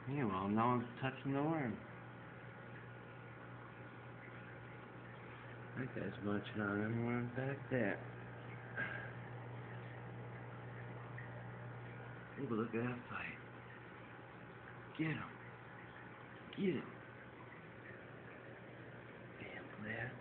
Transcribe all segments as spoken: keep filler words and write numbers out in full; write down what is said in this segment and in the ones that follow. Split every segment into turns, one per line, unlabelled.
Yeah, well, no one's touching the worm. That guy's munching on them worms back there. Ooh, look at that fight. Get him. Get him. Damn, Blair.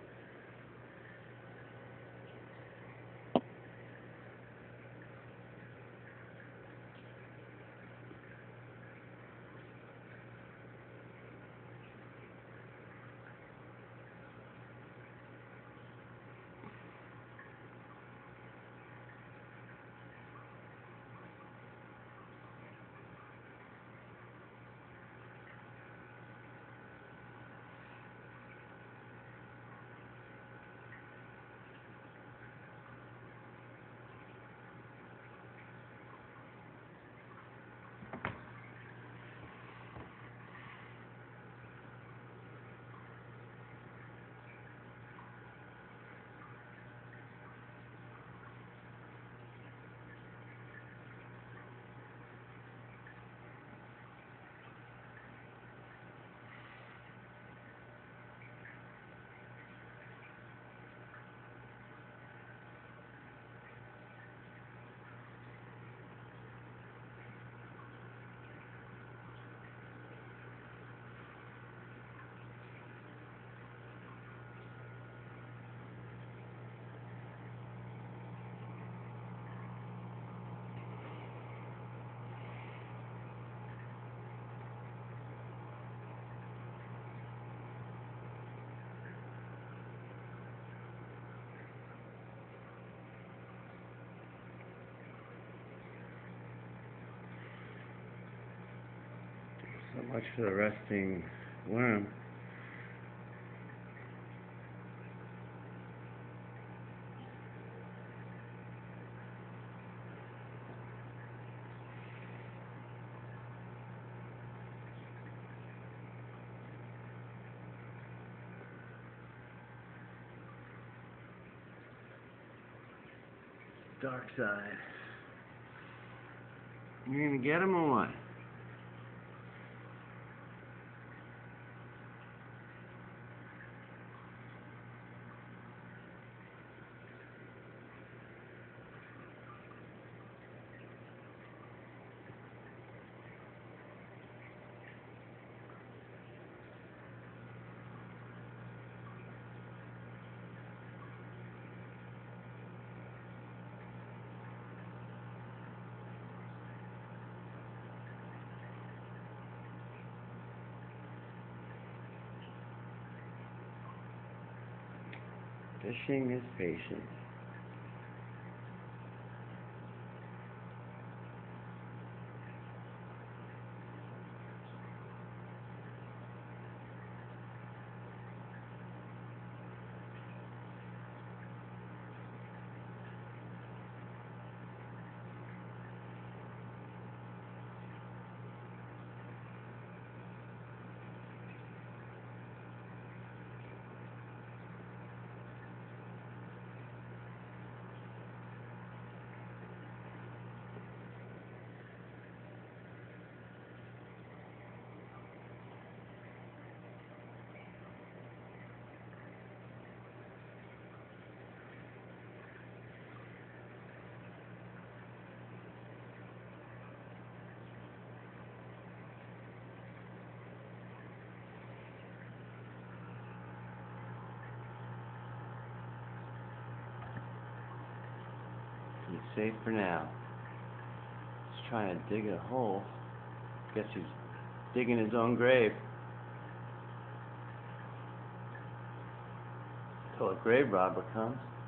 So much for the resting worm. Dark side. You gonna get him or what? Fishing is patient. He's safe for now. He's trying to dig a hole. Guess he's digging his own grave. Till a grave robber comes.